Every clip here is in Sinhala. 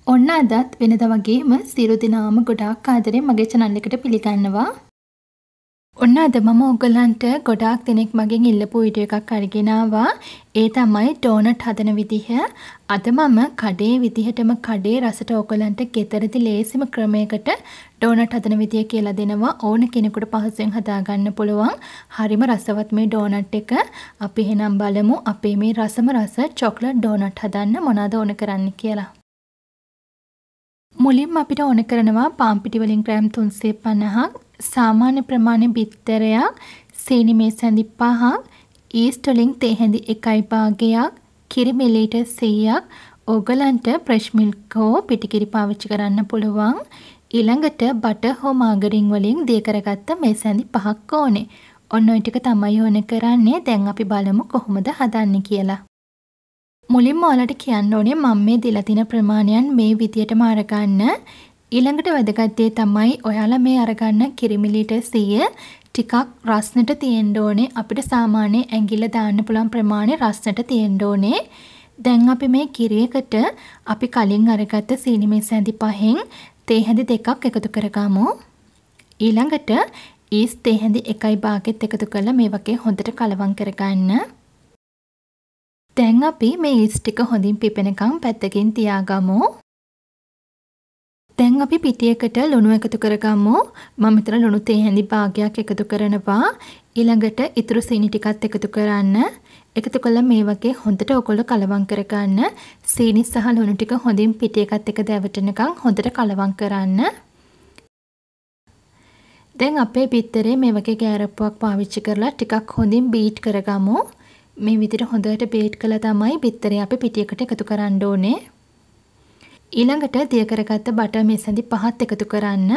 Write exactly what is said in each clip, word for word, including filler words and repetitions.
ඔන්න අදත් වෙනදා වගේම සියලු දෙනාම ගොඩාක් ආදරෙන් මගේ channel එකට පිළිගන්නවා. ඔන්න අද මම ඔයගලන්ට ගොඩාක් දෙනෙක් මගෙන් ඉල්ලපු වීඩියෝ එකක් අරගෙන ආවා. ඒ තමයි ඩෝනට් හදන විදිහ. අද මම කඩේ විදිහටම කඩේ රසට ඔයගලන්ට ගෙදරදී ලේසිම ක්‍රමයකට ඩෝනට් හදන විදිය කියලා දෙනවා. ඕන කෙනෙකුට පහසුවෙන් හදා ගන්න පුළුවන්. හරිම රසවත් මේ ඩෝනට් එක. අපි එහෙනම් බලමු අපේ මේ රසම රස චොක්ලට් ඩෝනට් හදන්න මොනවද ඕන කරන්න කියලා. මුලින්ම අපිට ඕන කරනවා පාන් පිටි වලින් ග්‍රෑම් තුන්සිය පනහක්, සාමාන්‍ය ප්‍රමාණය බිත්තරයක්, සීනි මේසැඳි පහක්, ඊස්ට් වලින් තේ හැඳි එකයි භාගයක්, කිරි මිලිලීටර් සීයක්, ඕගලන්ට ෆ්‍රෙෂ් මිල්ක් හෝ පිටිකිරි පාවිච්චි කරන්න පුළුවන්. ඊළඟට බටර් හෝ මාගරින් වලින් දිය කරගත්ත මේසැඳි පහක් ඕනේ. ඔන්න ඔය ටික තමයි ඕන කරන්නේ. දැන් අපි බලමු කොහොමද හදන්නේ කියලා. මුලින්ම ඔයාලට කියන්න ඕනේ මම මේ දීලා තියෙන ප්‍රමාණයන් මේ විදියටම අරගන්න. ඊළඟට වැදගත් දේ තමයි ඔයාලා මේ අරගන්න කිරි මිලිලීටර් සීය ටිකක් රස්නට තියෙන්න ඕනේ. අපිට සාමාන්‍ය ඇඟිල්ල දාන්න පුළුවන් ප්‍රමාණය රස්නට තියෙන්න ඕනේ. දැන් අපි මේ කිරියකට අපි කලින් අරගත්ත සීනි මේසැඳි පහෙන් තේ හැඳි දෙකක් එකතු කරගමු. ඊළඟට ඊස් තේ හැඳි එකයි භාගෙත් එකතු කරලා මේ වගේ හොඳට කලවම් කරගන්න. දැන් අපි මේ ඊස් ටික හොඳින් පිපෙනකම් පැත්තකින් තියාගමු. දැන් අපි පිටියකට ලුණු එකතු කරගමු. මම මෙතන ලුණු තේ හැඳි භාගයක් එකතු කරනවා. ඊළඟට ඉතුරු සීනි ටිකත් එකතු කරන්න. එකතු කළා මේ වගේ හොඳට ඔයගොල්ලෝ කලවම් කරගන්න. සීනි සහ ලුණු ටික හොඳින් පිටියකත් එක දැවටෙනකම් හොඳට කලවම් කරන්න. දැන් අපේ බිත්තරේ මේ වගේ ගෑරප්පුවක් පාවිච්චි කරලා ටිකක් හොඳින් බීට් කරගමු. මේ විදිහට හොඳට බීට් කළා තමයි බිත්තරේ අපි පිටියකට එකතු කරන්න ඕනේ. ඊළඟට දිය කරගත්ත බටර් මේසැඳි පහත් එකතු කරන්න.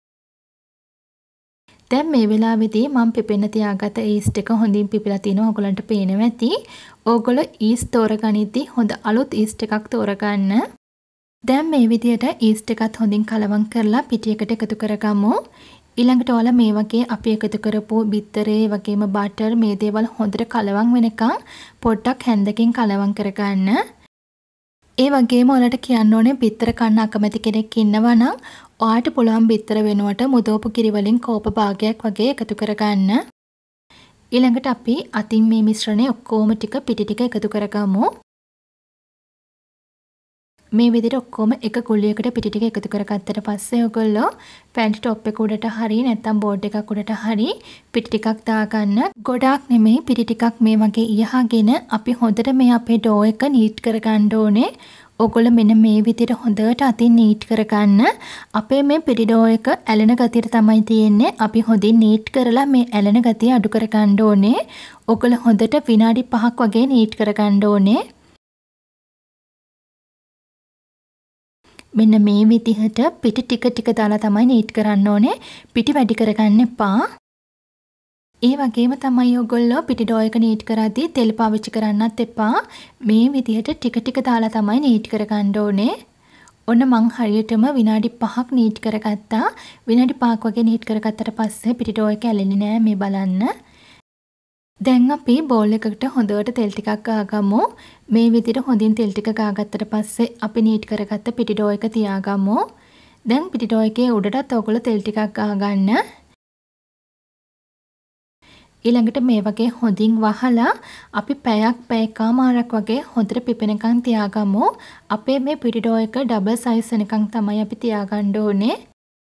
දැන් මේ වෙලාවේදී මම පිපෙන්න තියාගත්ත ඊස්ට් එක හොඳින් පිපිලා තිනවා. ඔයගලන්ට පේනවා ඇති. ඕගොල්ලෝ ඊස්ට් තෝරගනිද්දි හොඳ අලුත් ඊස්ට් එකක් තෝරගන්න. දැන් මේ විදිහට ඊස්ට් එකත් හොඳින් කලවම් කරලා පිටියකට එකතු කරගමු. ඊළඟට ඔයාලා මේ වගේ අපි එකතු කරපු බිත්තරේ වගේම බටර් මේ දේවල් හොඳට කලවම් වෙනකන් පොඩ්ඩක් හැන්දකින් කලවම් කරගන්න. ඒ වගේම ඔයාලට කියන්න ඕනේ බිත්තර කන්න අකමැති කෙනෙක් ඉන්නවා නම් ඔයාට පුළුවන් බිත්තර වෙනුවට මුදවපු කිරි වලින් කෝප භාගයක් වගේ එකතු කරගන්න. ඊළඟට අපි අතින් මේ මිශ්‍රණය ඔක්කොම ටික පිටි ටික එකතු කරගමු. මේ විදිහට ඔක්කොම එක ගුලියකට පිටි ටික එකතු කරගත්තට පස්සේ ඔයගොල්ලෝ පැන්ට් টොප් එක උඩට හරි නැත්නම් බෝඩ් එකක් උඩට හරි පිටි ටිකක් දාගන්න. ගොඩාක් නෙමෙයි පිටි ටිකක් මේ වගේ ඉයහගෙන අපි හොඳට මේ අපේ ඩෝ එක නීට් කරගන්න ඕනේ. ඔයගොල්ලෝ මෙන්න මේ විදිහට හොඳට අතින් නීට් කරගන්න. අපේ මේ පිටි ඩෝ එක ඇලෙන ගතියට තමයි තියෙන්නේ. අපි හොඳින් නීට් කරලා මේ ඇලෙන ගතිය අඩු කරගන්න ඕනේ. ඔයගොල්ලෝ හොඳට විනාඩි පහක් වගේ නීට් කරගන්න ඕනේ. මෙන්න මේ විදිහට පිටි ටික ටික දාලා තමයි නීට් කරන්න ඕනේ. පිටි වැඩි කරගන්න එපා. ඒ වගේම තමයි ඔයගොල්ලෝ පිටි ඩෝ එක නීට් කරද්දී තෙල් පාවිච්චි කරන්නත් එපා. මේ විදිහට ටික ටික දාලා තමයි නීට් කරගන්න ඕනේ. ඔන්න මං හරියටම විනාඩි පහක් නීට් කරගත්තා. විනාඩි පහක් වගේ නීට් කරගත්තට පස්සේ පිටි ඩෝ එක ඇලෙන්නේ නෑ මේ බලන්න. දැන් අපි බෝල් එකකට හොඳට තෙල් ටිකක් ගාගමු. මේ විදිහට හොඳින් තෙල් ටික ගාගත්තට පස්සේ අපි නීට් කරගත්ත පිටි ඩෝ එක තියාගමු. දැන් පිටි ඩෝ එකේ උඩටත් ඔයගොල්ලෝ තෙල් ටිකක් ගාගන්න. ඊළඟට මේ වගේ හොඳින් වහලා අපි පැයක් පැයකමාරක් වගේ හොඳට පිපෙනකන් තියාගමු. අපේ මේ පිටි ඩෝ එක ඩබල් සයිස් වෙනකන් තමයි අපි තියාගන්න ඕනේ.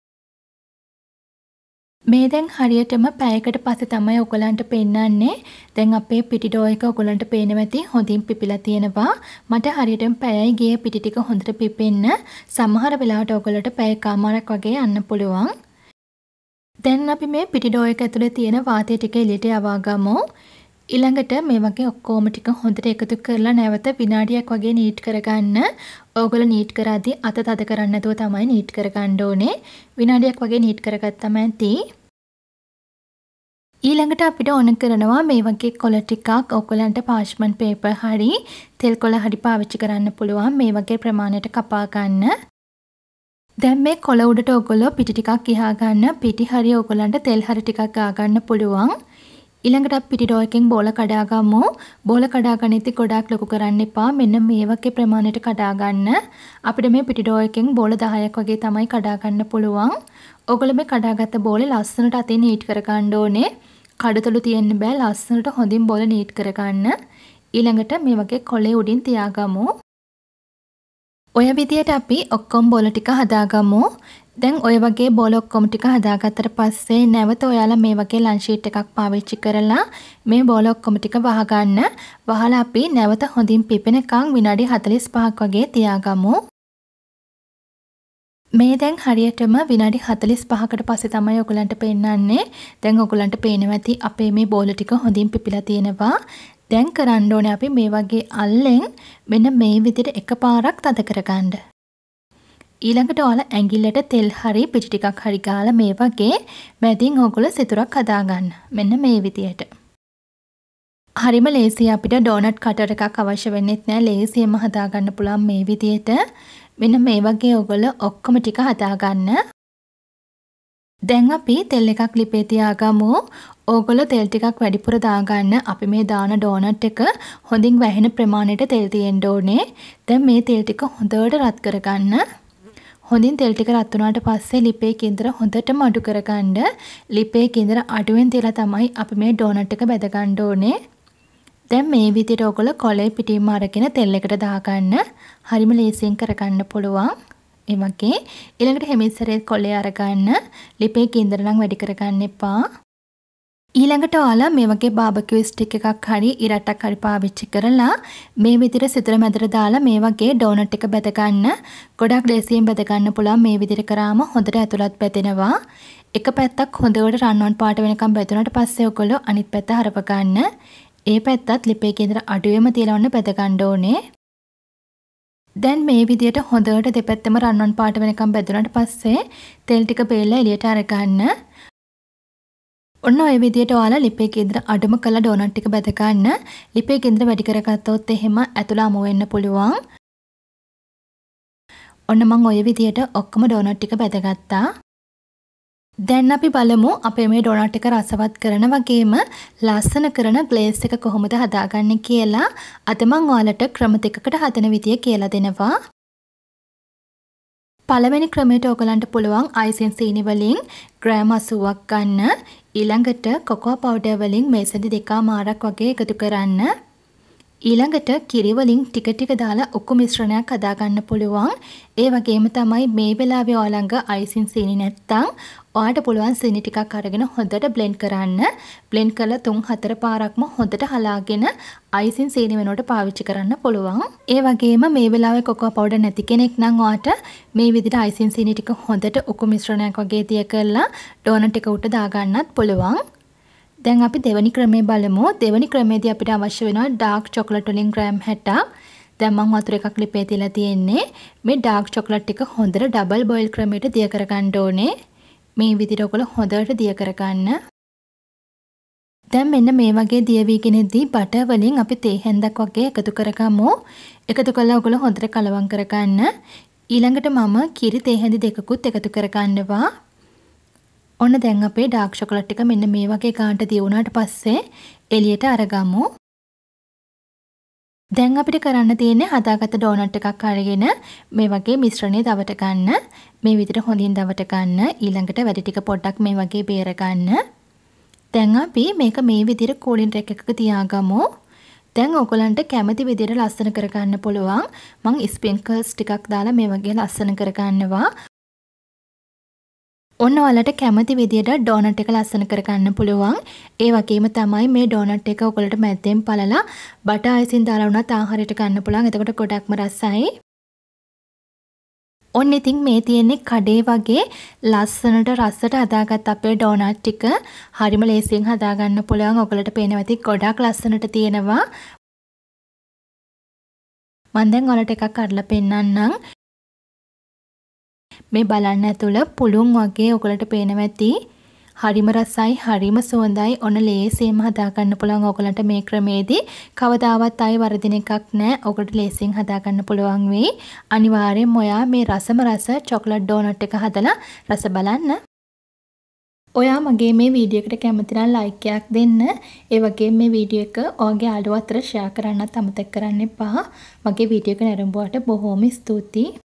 මේ දැන් හරියටම පැයකට පස්සේ තමයි ඔයගලන්ට පෙන්නන්නේ. දැන් අපේ පිටි ඩෝ එක ඔයගලන්ට පේනවා ඇති හොඳින් පිපිලා තියෙනවා. මට හරියටම පැයයි ගියේ පිටි ටික හොඳට පිපෙන්න. සමහර වෙලාවට ඔයගලට පැයකමාරක් වගේ යන්න පුළුවන්. දැන් අපි මේ පිටි ඩෝ එක ඇතුලේ තියෙන වාතය ටික එළියට යවා ගමු. ඊළඟට මේ වගේ ඔක්කොම ටික හොඳට එකතු කරලා නැවත විනාඩියක් වගේ නීට් කරගන්න. ඕගොල්ලෝ නීට් කරාදී අත තද කරන්නේ නැතුව තමයි නීට් කරගන්න ඕනේ. විනාඩියක් වගේ නීට් කරගත්තම ඇති. ඊළඟට අපිට ඕන කරනවා මේ වගේ කොළ ටිකක් ඔයගලන්ට පාර්ච්මන්ට් පේපර් හරි තෙල් කොළ හරි පාවිච්චි කරන්න පුළුවන්. මේ වගේ ප්‍රමාණයට කපා ගන්න. දැන් මේ කොළ උඩට ඔයගොල්ලෝ පිටි ටිකක් ගිහා ගන්න. පිටි හරි ඔයගලන්ට තෙල් හරි ටිකක් ගා ගන්න පුළුවන්. ඊළඟට අපි පිටි ඩෝ එකෙන් බෝල කඩා ගමු. බෝල කඩා ගනිද්දි ගොඩාක් ලොකු කරන්න එපා. මෙන්න මේ වගේ ප්‍රමාණයට කඩා ගන්න. අපිට මේ පිටි ඩෝ එකෙන් බෝල දහයක් වගේ තමයි කඩා ගන්න පුළුවන්. ඔයගොල්ලෝ මේ කඩාගත්ත බෝලේ ලස්සනට අතින් නීට් කර ගන්න ඕනේ. කඩතොළු තියෙන්න බෑ. ලස්සනට හොඳින් බෝල නීට් කර ගන්න. ඊළඟට මේ වගේ කොලේ උඩින් තියාගමු. ඔය විදියට අපි ඔක්කොම බෝල ටික හදාගමු. දැන් ඔය වගේ බෝල ඔක්කොම ටික හදාගත්තට පස්සේ නැවත ඔයාලා මේ වගේ ලන්ච් ෂීට් එකක් පාවිච්චි කරලා මේ බෝල ඔක්කොම ටික වහගන්න. වහලා අපි නැවත හොඳින් පිපෙනකන් විනාඩි හතළිස් පහක් වගේ තියාගමු. මේ දැන් හරියටම විනාඩි හතළිස් පහකට පස්සේ තමයි ඔයගලන්ට පෙන්නන්නේ. දැන් ඔයගලන්ට පේනවා ඇති අපේ මේ බෝල ටික හොඳින් පිපිලා තියෙනවා. දැන් කරන්න ඕනේ අපි මේ වගේ අල්ලෙන් මෙන්න මේ විදිහට එකපාරක් තද කරගන්න. ඊළඟට ඔයාලා ඇඟිල්ලට තෙල් හරි පිටි ටිකක් හරි ගාලා මේ වගේ මැදින් ඔයගොල්ලෝ සිතුරක් හදාගන්න. මෙන්න මේ විදියට. හරිම ලේසියි අපිට ඩෝනට් කටර් එකක් අවශ්‍ය වෙන්නේ නැහැ. ලේසියෙන්ම හදාගන්න පුළුවන් මේ විදියට. මෙන්න මේ වගේ ඔයගොල්ලෝ ඔක්කොම ටික හදාගන්න. දැන් අපි තෙල් එකක් ලිපේ තියාගමු. ඕගොල්ලෝ තෙල් ටිකක් වැඩිපුර දාගන්න. අපි මේ දාන ඩෝනට් එක හොඳින් වැහෙන ප්‍රමාණයට තෙල් තියෙන්න ඕනේ. දැන් මේ තෙල් ටික හොඳට රත් කරගන්න. හොඳින් තෙල් ටික රත් වුණාට පස්සේ ලිපේ කේන්දර හොඳටම අඩු කරගන්න. ලිපේ කේන්දර අඩුවෙන් තියලා තමයි අපි මේ ඩෝනට් එක බෙද ගන්න ඕනේ. දැන් මේ විදිහට ඔයගොල්ලෝ කොලේ පිටින්ම අරගෙන තෙල් එකට දාගන්න. හරිම ලේසියෙන් කරගන්න පුළුවන්. ඒ වගේ ඊළඟට හෙමිස්සරේ කොලේ අරගන්න. ලිපේ කේන්දර නම් වැඩි කරගන්න එපා. ඊළඟට ඔයාලා මේ වගේ බාබකියු ස්ටික් එකක් හරි ඉරටක් හරි පාවිච්චි කරලා මේ විදිහට සිතර මැදට දාලා මේ වගේ ඩෝනට් එක බෙද ගන්න. ගොඩක් ලේසියෙන් බෙද ගන්න පුළුවන්. මේ විදිහට කරාම හොඳට ඇතුළත් බෙදෙනවා. එක පැත්තක් හොඳට රන්වන් පාට වෙනකම් බෙදුනට පස්සේ ඔයගොල්ලෝ අනිත් පැත්ත හරව ගන්න. ඒ පැත්තත් ලිපේ කේන්දර අඩුවෙම තියලා ඔන්න බෙද ගන්න ඕනේ. දැන් මේ විදිහට හොඳට දෙපැත්තම රන්වන් පාට වෙනකම් බෙදුනට පස්සේ තෙල් ටික බේලලා එළියට අරගන්න. ඔන්න ඔය විදිහට ඔයාලා ලිපේ කේන්දර අඩුම කළා ඩෝනට් ටික බෙද ගන්න. ලිපේ කේන්දර වැඩි කරගත්තොත් එහෙම ඇතුළ අමු වෙන්න පුළුවන්. ඔන්න මම ඔය විදිහට ඔක්කොම ඩෝනට් ටික බෙදගත්තා. දැන් අපි බලමු අපේ මේ ඩෝනට් එක රසවත් කරන වගේම ලස්සන කරන ග්ලේස් එක කොහොමද හදාගන්නේ කියලා. අද මම ඔයාලට ක්‍රම දෙකකට හදන විදිය කියලා දෙනවා. පළවෙනි ක්‍රමයට ඔයගලන්ට පුළුවන් අයිසින් සීනි වලින් ග්‍රෑම් අසූවක් ගන්න. ඊළඟට කොකෝ පවුඩර් වලින් මේසෙදි දෙකමාරක් වගේ එකතු කරන්න. ඊළඟට කිරි වලින් ටික ටික දාලා උකු මිශ්‍රණයක් හදාගන්න පුළුවන්. ඒ වගේම තමයි මේ වෙලාවේ ඔයාලඟ අයිසින් සීනි නැත්තම් ඔයාලට පුළුවන් සීනි ටිකක් අරගෙන හොඳට බ්ලෙන්ඩ් කරන්න. බ්ලෙන්ඩ් කරලා තුන් හතර පාරක්ම හොඳට හලාගෙන අයිසින් සීනි වෙනුවට පාවිච්චි කරන්න පුළුවන්. ඒ වගේම මේ වෙලාවේ කොකෝ පවුඩර් නැති කෙනෙක් නම් ඔයාට මේ විදිහට අයිසින් සීනි ටික හොඳට උකු මිශ්‍රණයක් වගේ තිය කරලා ඩෝනට් එක උඩ දාගන්නත් පුළුවන්. දැන් අපි දෙවැනි ක්‍රමය බලමු. දෙවැනි ක්‍රමයේදී අපිට අවශ්‍ය වෙනවා ඩාර්ක් චොකලට් වලින් ග්‍රෑම් හැටක්. දැන් මම වතුර එකක් ලිපේ තියලා තියෙන්නේ. මේ ඩාර්ක් චොකලට් ටික හොඳට ඩබල් බොයිල් ක්‍රමයට දිය කරගන්න ඕනේ. මේ විදිහට ඔයගොල්ලෝ හොඳට දිය කරගන්න. දැන් මෙන්න මේ වගේ දිය වීගෙනදී බටර් වලින් අපි තේ හැන්දක් වගේ එකතු කරගමු. එකතු කරලා ඔයගොල්ලෝ හොඳට කලවම් කරගන්න. ඊළඟට මම කිරි තේ හැඳි දෙකකුත් එකතු කරගන්නවා. ඔන්න දැන් අපේ ඩාර්ක් චොකලට් ටික මෙන්න මේ වගේ ගානට දිය වුණාට පස්සේ එළියට අරගමු. දැන් අපිට කරන්න තියෙන්නේ හදාගත්ත ඩෝනට් එකක් අරගෙන මේ වගේ මිශ්‍රණය දවට ගන්න. මේ විදිහට හොඳින් දවට ගන්න. ඊළඟට වැඩි ටික පොඩ්ඩක් මේ වගේ බේර ගන්න. දැන් අපි මේක මේ විදිහට කූලින් රැක් එකක තියාගමු. දැන් ඔයගලන්ට කැමති විදිහට ලස්සන කරගන්න පුළුවන්. මම ස්ප්‍රින්කල්ස් ටිකක් දාලා මේ වගේ ලස්සන කරගන්නවා. ඔන්න ඔයාලට කැමති විදියට ඩෝනට් එක ලස්සන කරගන්න පුළුවන්. ඒ වගේම තමයි මේ ඩෝනට් එක ඔයගලට මැද්දෙන් පළලා බටර් අයිසින් දාලා වුණත් ආහාරයට ගන්න පුළුවන්. එතකොට ගොඩක්ම රසයි. ඔන්න ඉතින් මේ තියෙන්නේ කඩේ වගේ ලස්සනට රසට හදාගත්ත අපේ ඩෝනට් ටික. හරිම ලේසියෙන් හදාගන්න පුළුවන්. ඔයගලට පේනවා ඇති ගොඩක් ලස්සනට තියෙනවා. මම දැන් ඔයාලට එකක් අරලා පෙන්නන්නම්. මේ බලන්න ඇතුළ පුළුන් වගේ ඔයගලට පේනවා ඇති. හරිම රසයි, හරිම සුවඳයි. ඔන්න ලේසියෙන් හදාගන්න පුළුවන් ඔයගලන්ට මේ ක්‍රමේදී. කවදාවත් ආයි වරදින එකක් නැහැ. ඔයගලට ලේසියෙන් හදාගන්න පුළුවන් වෙයි. අනිවාර්යෙන්ම ඔයා මේ රසම රස චොකලට් ඩෝනට් එක හදලා රස බලන්න. ඔයා මගේ මේ වීඩියෝ එකට කැමති නම් ලයික් එකක් දෙන්න. ඒ වගේම මේ වීඩියෝ එක ඔයාගේ යාළුවෝ අතර ෂෙයා කරන්නත් අමතක කරන්න එපා. මගේ වීඩියෝ එක නැරඹුවාට බොහොම ස්තුතියි.